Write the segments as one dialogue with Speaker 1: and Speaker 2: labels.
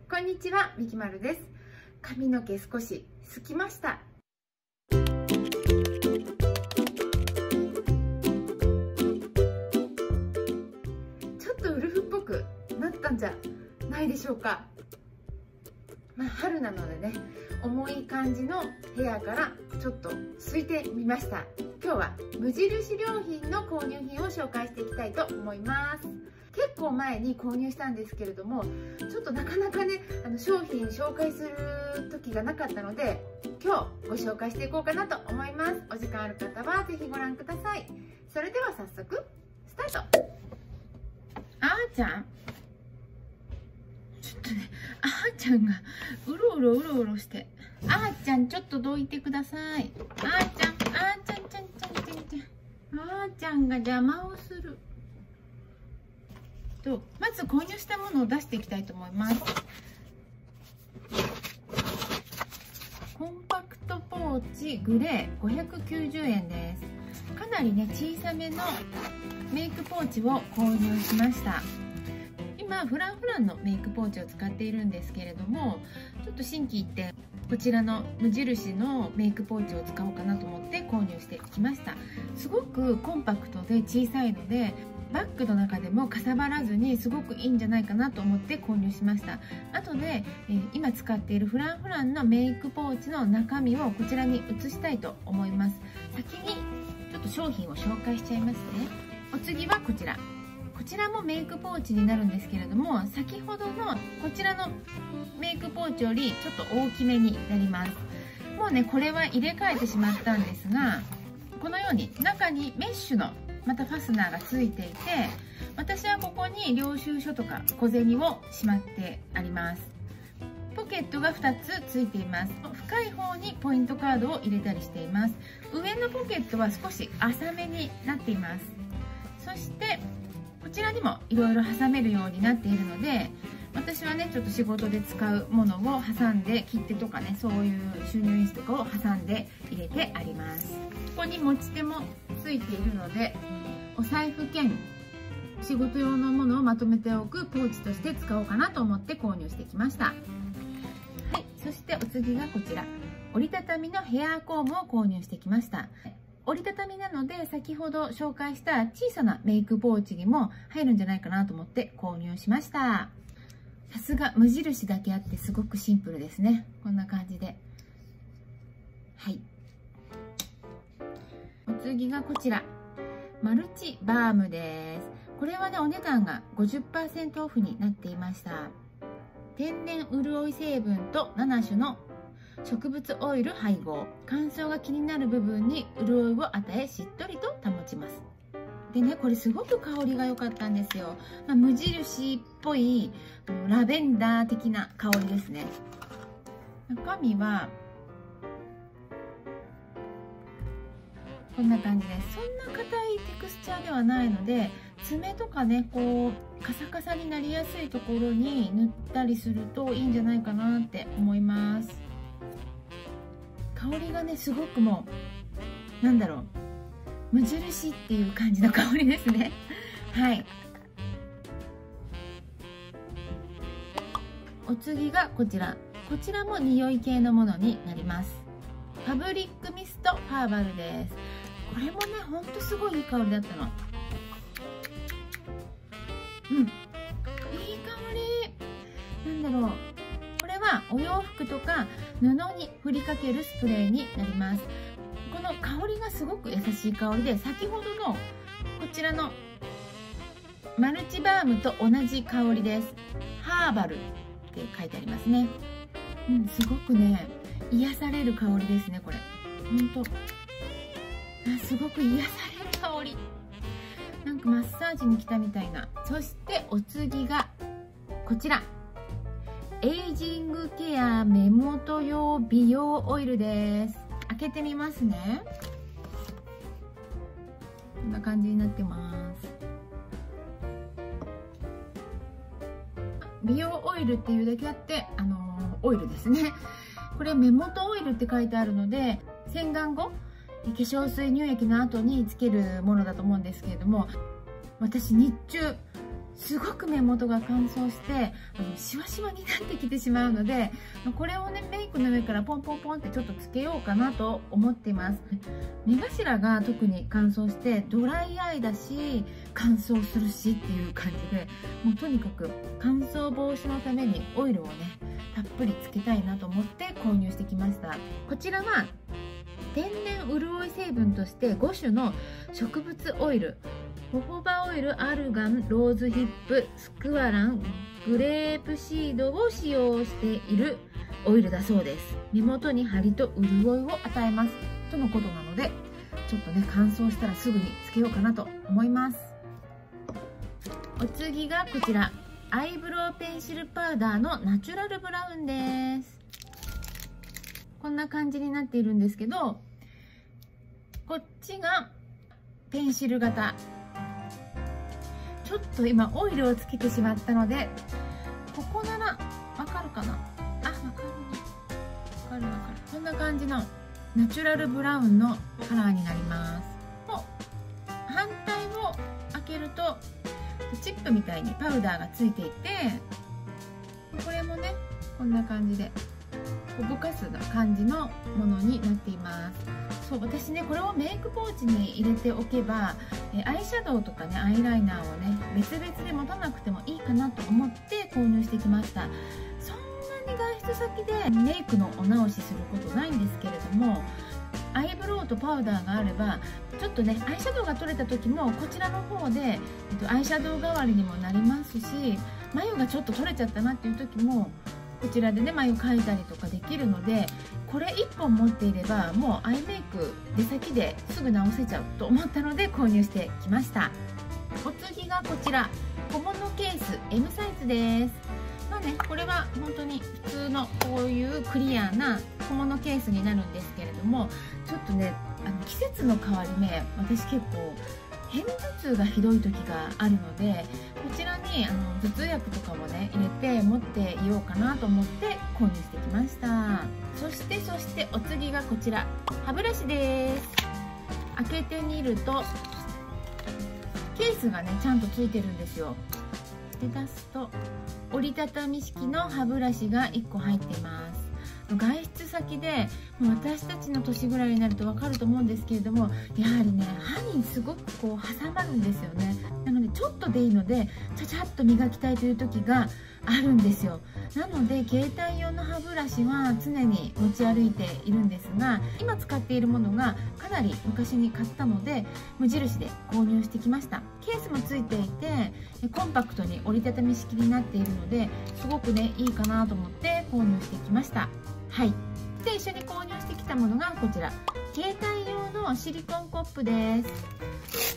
Speaker 1: こんにちは、みきまるです。髪の毛少しすきました。ちょっとウルフっぽくなったんじゃないでしょうか。春なのでね、重い感じのヘアからちょっとすいてみました。今日は無印良品の購入品を紹介していきたいと思います。結構前に購入したんですけれども、ちょっとなかなかね、商品紹介する時がなかったので、今日ご紹介していこうかなと思います。お時間ある方はぜひご覧ください。それでは早速スタート。あーちゃん、ちょっとね、あーちゃんがうろうろして、あーちゃんちょっとどいてください。あーちゃんが邪魔をする。まず購入したものを出していきたいと思います。コンパクトポーチグレー590円です。かなりね、小さめのメイクポーチを購入しました。今フランのメイクポーチを使っているんですけれども、ちょっと心機一転こちらの無印のメイクポーチを使おうかなと思って購入してきました。すごくコンパクトで小さいので、バッグの中でもかさばらずにすごくいいんじゃないかなと思って購入しました。後で、今使っているフランのメイクポーチの中身をこちらに移したいと思います。先にちょっと商品を紹介しちゃいますね。お次はこちらもメイクポーチになるんですけれども、先ほどのこちらのメイクポーチよりちょっと大きめになります。もうね、これは入れ替えてしまったんですが、このように中にメッシュのまたファスナーがついていて、私はここに領収書とか小銭をしまってあります。ポケットが2つついています。深い方にポイントカードを入れたりしています。上のポケットは少し浅めになっています。そしてこちらにもいろいろ挟めるようになっているので、私はね、ちょっと仕事で使うものを挟んで、切手とかね、そういう収入印とかを挟んで入れてあります。ここに持ち手もついているので、お財布兼仕事用のものをまとめておくポーチとして使おうかなと思って購入してきました。はい、そしてお次がこちら、折りたたみのヘアコームを購入してきました。折りたたみなので、先ほど紹介した小さなメイクポーチにも入るんじゃないかなと思って購入しました。さすが無印だけあってすごくシンプルですね。こんな感じで。はい。お次がこちら、マルチバームです。これはね、お値段が 50% オフになっていました。天然潤い成分と7種の植物オイル配合、乾燥が気になる部分に潤いを与え、しっとりと保ちます。でね、これすごく香りが良かったんですよ。無印っぽいラベンダー的な香りですね。中身はこんな感じです。そんな硬いテクスチャーではないので、爪とかね、こうカサカサになりやすいところに塗ったりするといいんじゃないかなって思います。香りがね、すごくもうなんだろう、無印っていう感じの香りですね。はい。お次がこちらも匂い系のものになります。ファブリックミストファーバルです。これもね、ほんとすごいいい香りだったの。いい香り。なんだろう、これはお洋服とか布に振りかけるスプレーになります。この香りがすごく優しい香りで、先ほどのこちらのマルチバームと同じ香りです。ハーバルって書いてありますね。すごくね、癒される香りですね、これ。ほんとすごく癒される香り。なんかマッサージに来たみたいな。そしてお次がこちら、エイジングケア目元用美容オイルです。開けてみますね。こんな感じになってます。美容オイルっていうだけあって、オイルですね。これ目元オイルって書いてあるので、洗顔後化粧水乳液の後につけるものだと思うんですけれども、私日中すごく目元が乾燥してシワシワになってきてしまうので、これをねメイクの上からポンポンポンってちょっとつけようかなと思っています。目頭が特に乾燥してドライアイだし乾燥するしっていう感じで、もうとにかく乾燥防止のためにオイルをねたっぷりつけたいなと思って購入してきました。こちらは天然潤い成分として5種の植物オイル、ホホバオイル、アルガン、ローズヒップ、スクワラン、グレープシードを使用しているオイルだそうです。目元に張りと潤いを与えますとのことなので、ちょっとね乾燥したらすぐにつけようかなと思います。お次がこちら、アイブロウペンシルパウダーのナチュラルブラウンです。こんな感じになっているんですけど、こっちがペンシル型。ちょっと今オイルをつけてしまったので、ここならわかるかなあ、わかるね、わかるわかる。こんな感じのナチュラルブラウンのカラーになります。反対を開けるとチップみたいにパウダーがついていて、これもねこんな感じでぼかす感じのものになっています。そう、私ねこれをメイクポーチに入れておけばアイシャドウとかねアイライナーをね別々で持たなくてもいいかなと思って購入してきました。そんなに外出先でメイクのお直しすることないんですけれども、アイブロウとパウダーがあればちょっとねアイシャドウが取れた時もこちらの方で、アイシャドウ代わりにもなりますし、眉がちょっと取れちゃったなっていう時もこちらでね眉描いたりとかできるので、これ1本持っていればもうアイメイク出先ですぐ直せちゃうと思ったので購入してきました。お次がこちら、小物ケース M サイズです。まあね、これは本当に普通のこういうクリアな小物ケースになるんですけれども、ちょっとね季節の変わり目、私結構片頭痛がひどい時があるので、こちらに頭痛薬とかもね入れて持っていようかなと思って購入してきました。そしてお次がこちら、歯ブラシです。開けてみるとケースがねちゃんとついてるんですよ。で出すと折りたたみ式の歯ブラシが1個入っています。外出先で私たちの年ぐらいになると分かると思うんですけれども、やはりね歯にすごくこう挟まるんですよね。なのでちょっとでいいのでちゃちゃっと磨きたいという時があるんですよ。なので携帯用の歯ブラシは常に持ち歩いているんですが、今使っているものがかなり昔に買ったので無印で購入してきました。ケースもついていてコンパクトに折りたたみ式になっているのですごくねいいかなと思って購入してきました。はい、で一緒に購入してきたものがこちら、携帯用のシリコンコップです。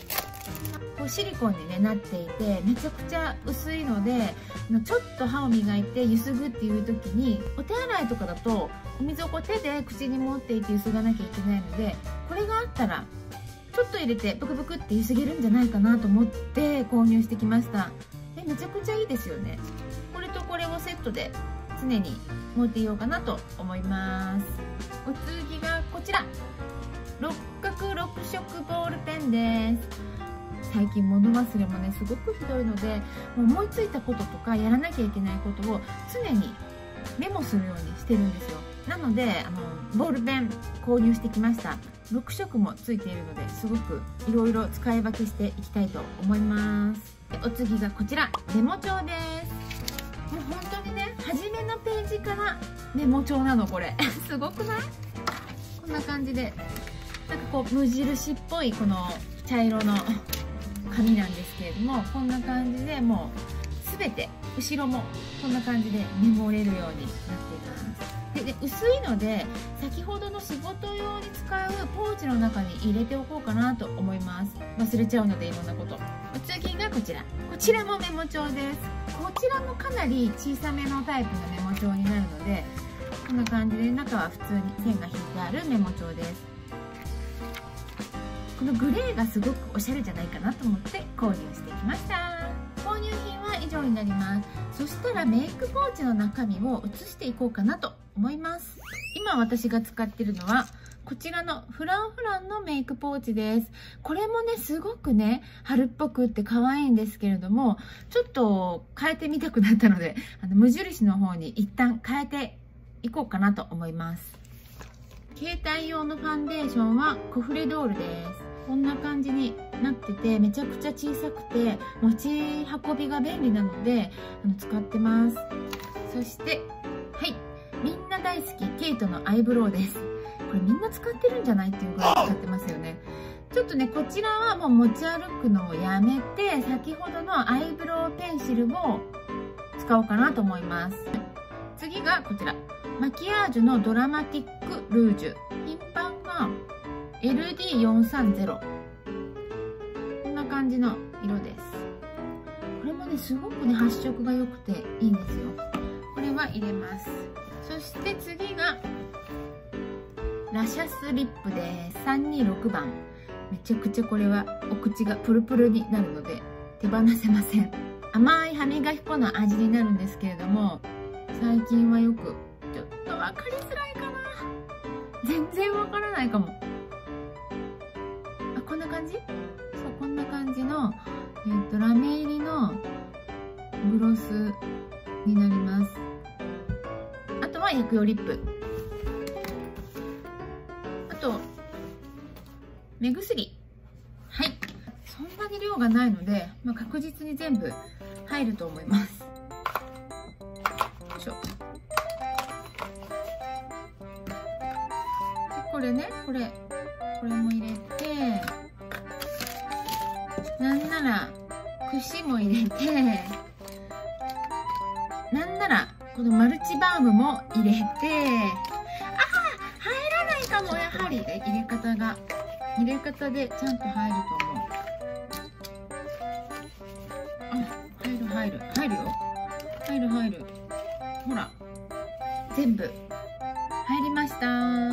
Speaker 1: こうシリコンに、ね、なっていてめちゃくちゃ薄いので、ちょっと歯を磨いてゆすぐっていう時に、お手洗いとかだとお水をこう手で口に持っていてゆすがなきゃいけないので、これがあったらちょっと入れてブクブクってゆすげるんじゃないかなと思って購入してきました。めちゃくちゃいいですよね。これとこれをセットで常に持っていようかなと思います。お次がこちら、六角6色ボールペンです。最近物忘れもねすごくひどいので、もう思いついたこととかやらなきゃいけないことを常にメモするようにしてるんですよ。なのでボールペン購入してきました。6色もついているのですごくいろいろ使い分けしていきたいと思います。お次がこちら、メモ帳です。もう本当にね初めのページからメモ帳なのこれすごくない？こんな感じでなんかこう無印っぽいこの茶色の紙なんですけれども、こんな感じでもう全て後ろもこんな感じでメモれるようになっています。で薄いので先ほどの仕事用に使うポーチの中に入れておこうかなと思います。忘れちゃうのでいろんなこと。お次がこちら、こちらもメモ帳です。こちらもかなり小さめのタイプのメモ帳になるので、こんな感じで中は普通に線が引いてあるメモ帳です。このグレーがすごくおしゃれじゃないかなと思って購入してきました。購入品は以上になります。そしたらメイクポーチの中身を写していこうかなと思います。今私が使っているのはこちらのフランフランのメイクポーチです。これもね、すごくね、春っぽくって可愛いんですけれども、ちょっと変えてみたくなったので、無印の方に一旦変えていこうかなと思います。携帯用のファンデーションはコフレドールです。こんな感じになってて、めちゃくちゃ小さくて持ち運びが便利なので使ってます。そしてはい、みんな大好きケイトのアイブロウです。これみんな使ってるんじゃないっていうぐらい使ってますよね。ちょっとね、こちらはもう持ち歩くのをやめて、先ほどのアイブロウペンシルを使おうかなと思います。次がこちら、マキアージュのドラマティックルージュ、品番が LD430。 こんな感じの色です。これもね、すごくね、発色が良くていいんですよ。これは入れます。そして次がラシャスリップです。326番。めちゃくちゃこれはお口がプルプルになるので手放せません。甘い歯磨き粉の味になるんですけれども、最近はよくちょっと分かりづらいかな、全然分からないかも。あ、こんな感じ？そう、こんな感じの、ラメ入りのグロスになります。あとは薬用リップ、あと目薬。はい、そんなに量がないので、確実に全部入ると思います。よいしょ。でこれね、これも入れて、なんなら櫛も入れて、なんならこのマルチバームも入れて、入らないかも。やはり入れ方でちゃんと入ると思う。入るよ。入る。ほら、全部入りました。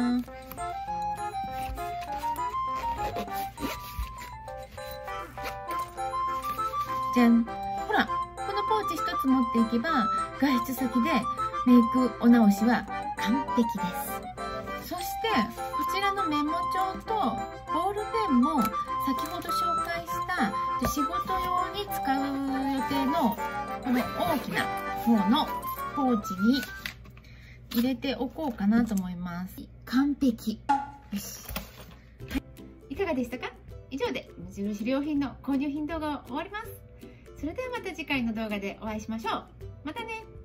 Speaker 1: じゃん。ほら、このポーチ一つ持っていけば外出先でメイクお直しは完璧です。そしてこちらのメモ帳とボールペンも先ほど紹介した仕事用に使う予定のこの大きな方のポーチに入れておこうかなと思います。完璧。よし。いかがでしたか？以上で無印良品の購入品動画を終わります。それではまた次回の動画でお会いしましょう。またね。